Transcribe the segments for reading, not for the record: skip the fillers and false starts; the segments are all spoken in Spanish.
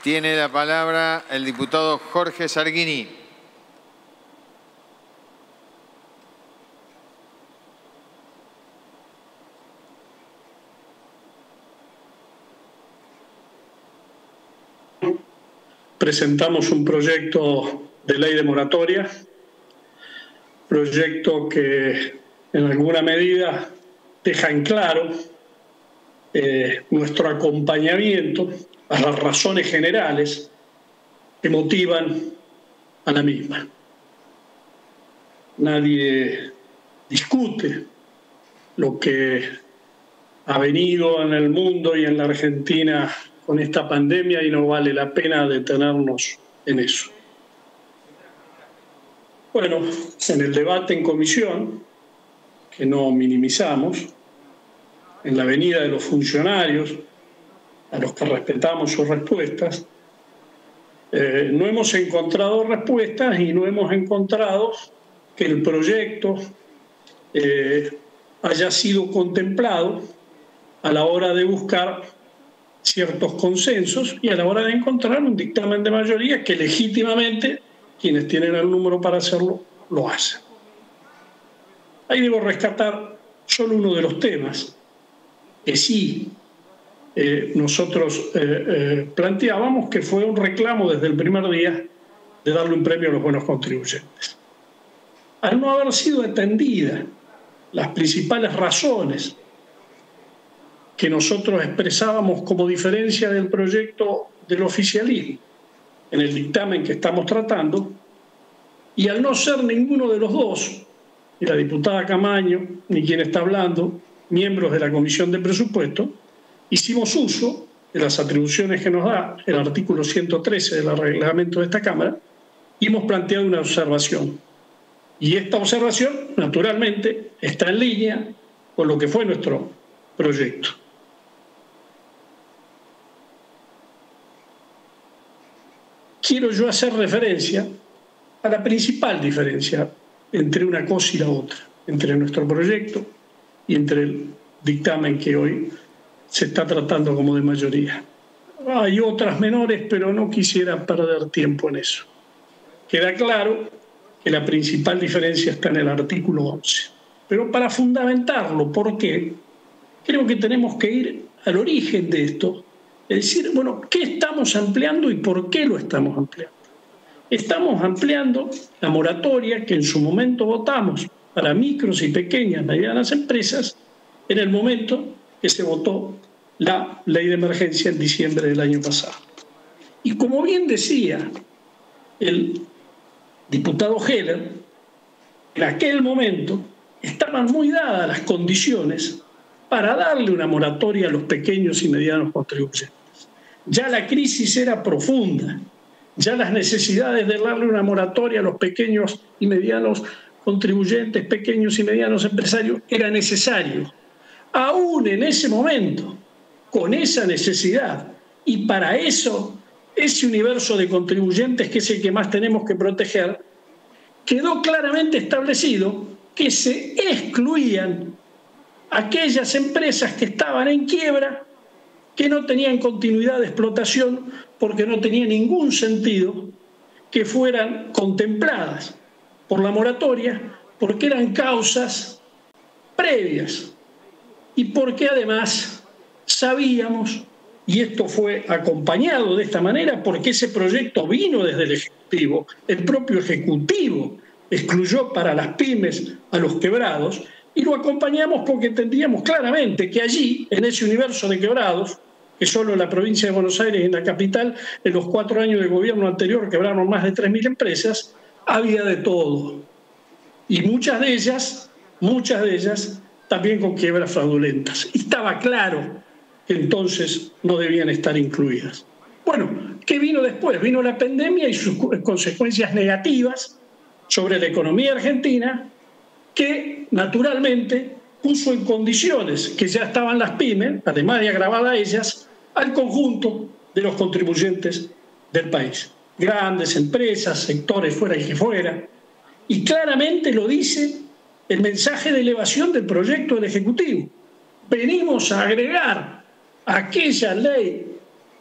Tiene la palabra el diputado Jorge Sarguini. Presentamos un proyecto de ley de moratoria, proyecto que en alguna medida deja en claro nuestro acompañamiento a las razones generales que motivan a la misma. Nadie discute lo que ha venido en el mundo y en la Argentina con esta pandemia y no vale la pena detenernos en eso. Bueno, en el debate en comisión, que no minimizamos, en la venida de los funcionarios, a los que respetamos sus respuestas, no hemos encontrado respuestas y no hemos encontrado que el proyecto haya sido contemplado a la hora de buscar ciertos consensos y a la hora de encontrar un dictamen de mayoría que legítimamente quienes tienen el número para hacerlo lo hacen. Ahí debo rescatar solo uno de los temas que sí nosotros planteábamos, que fue un reclamo desde el primer día de darle un premio a los buenos contribuyentes. Al no haber sido atendidas las principales razones que nosotros expresábamos como diferencia del proyecto del oficialismo en el dictamen que estamos tratando, y al no ser ninguno de los dos, ni la diputada Camaño, ni quien está hablando, miembros de la Comisión de Presupuesto, hicimos uso de las atribuciones que nos da el artículo 113 del reglamento de esta Cámara y hemos planteado una observación. Y esta observación, naturalmente, está en línea con lo que fue nuestro proyecto. Quiero yo hacer referencia a la principal diferencia entre una cosa y la otra, entre nuestro proyecto y entre el dictamen que hoy se está tratando como de mayoría. Hay otras menores, pero no quisiera perder tiempo en eso. Queda claro que la principal diferencia está en el artículo 11. Pero para fundamentarlo, ¿por qué? Creo que tenemos que ir al origen de esto, es decir, bueno, ¿qué estamos ampliando y por qué lo estamos ampliando? Estamos ampliando la moratoria que en su momento votamos para micros y pequeñas, medianas empresas en el momento que se votó la ley de emergencia en diciembre del año pasado. Y como bien decía el diputado Heller, en aquel momento estaban muy dadas las condiciones para darle una moratoria a los pequeños y medianos contribuyentes. Ya la crisis era profunda, ya las necesidades de darle una moratoria a los pequeños y medianos contribuyentes, pequeños y medianos empresarios, era necesario. Aún en ese momento, con esa necesidad, y para eso, ese universo de contribuyentes que es el que más tenemos que proteger, quedó claramente establecido que se excluían aquellas empresas que estaban en quiebra, que no tenían continuidad de explotación porque no tenía ningún sentido que fueran contempladas por la moratoria, porque eran causas previas y porque además sabíamos, y esto fue acompañado de esta manera porque ese proyecto vino desde el Ejecutivo, el propio Ejecutivo excluyó para las pymes a los quebrados, y lo acompañamos porque entendíamos claramente que allí, en ese universo de quebrados, que solo en la provincia de Buenos Aires y en la capital, en los 4 años de gobierno anterior quebraron más de 3.000 empresas, había de todo. Y muchas de ellas también con quiebras fraudulentas. Y estaba claro que entonces no debían estar incluidas. Bueno, ¿qué vino después? Vino la pandemia y sus consecuencias negativas sobre la economía argentina, que naturalmente puso en condiciones que ya estaban las pymes, además de agravar a ellas, al conjunto de los contribuyentes del país. Grandes empresas, sectores fuera el que fuera. Y claramente lo dice el mensaje de elevación del proyecto del Ejecutivo. Venimos a agregar a aquella ley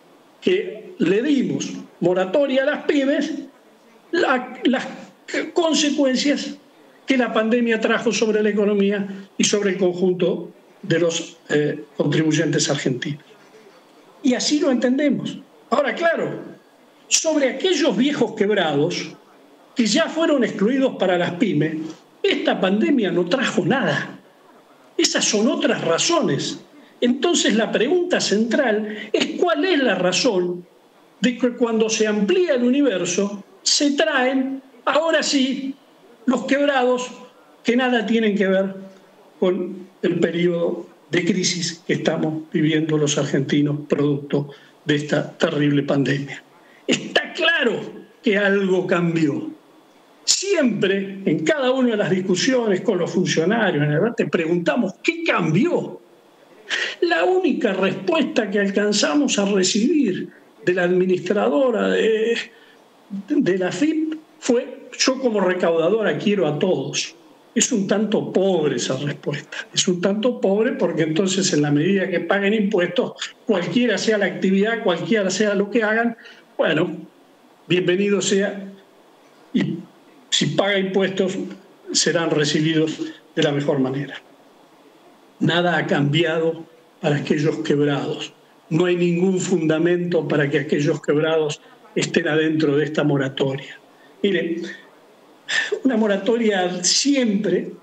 que le dimos moratoria a las pymes, las consecuencias que la pandemia trajo sobre la economía y sobre el conjunto de los contribuyentes argentinos. Y así lo entendemos. Ahora, claro, sobre aquellos viejos quebrados que ya fueron excluidos para las pymes, esta pandemia no trajo nada. Esas son otras razones. Entonces la pregunta central es cuál es la razón de que cuando se amplía el universo se traen, ahora sí, los quebrados que nada tienen que ver con el periodo de crisis que estamos viviendo los argentinos producto de esta terrible pandemia. Está claro que algo cambió. Siempre, en cada una de las discusiones con los funcionarios, en el debate, preguntamos ¿qué cambió? La única respuesta que alcanzamos a recibir de la administradora de la AFIP fue: yo como recaudadora quiero a todos. Es un tanto pobre esa respuesta. Es un tanto pobre porque entonces, en la medida que paguen impuestos, cualquiera sea la actividad, cualquiera sea lo que hagan, bueno, bienvenido sea, y si paga impuestos serán recibidos de la mejor manera. Nada ha cambiado para aquellos quebrados. No hay ningún fundamento para que aquellos quebrados estén adentro de esta moratoria. Mire, una moratoria siempre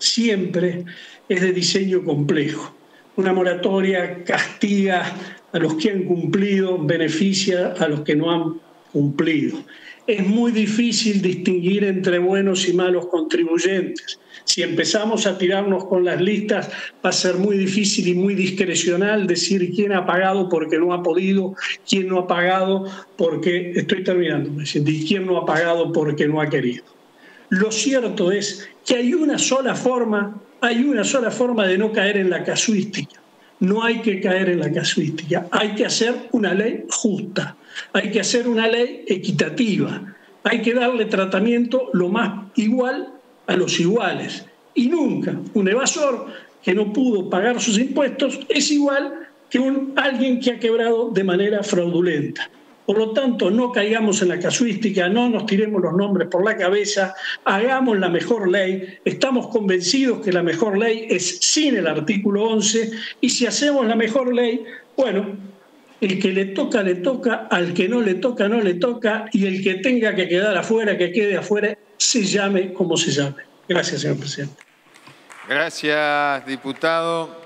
es de diseño complejo. Una moratoria castiga a los que han cumplido, beneficia a los que no han cumplido. Es muy difícil distinguir entre buenos y malos contribuyentes. Si empezamos a tirarnos con las listas, va a ser muy difícil y muy discrecional decir quién ha pagado porque no ha podido, quién no ha pagado porque, estoy terminando, y quién no ha pagado porque no ha querido. Lo cierto es que hay una sola forma de no caer en la casuística. No hay que caer en la casuística, hay que hacer una ley justa, hay que hacer una ley equitativa, hay que darle tratamiento lo más igual a los iguales. Y nunca un evasor que no pudo pagar sus impuestos es igual que alguien que ha quebrado de manera fraudulenta. Por lo tanto, no caigamos en la casuística, no nos tiremos los nombres por la cabeza, hagamos la mejor ley. Estamos convencidos que la mejor ley es sin el artículo 11, y si hacemos la mejor ley, bueno, el que le toca, al que no le toca, no le toca, y el que tenga que quedar afuera, que quede afuera, se llame como se llame. Gracias, señor presidente. Gracias, diputado.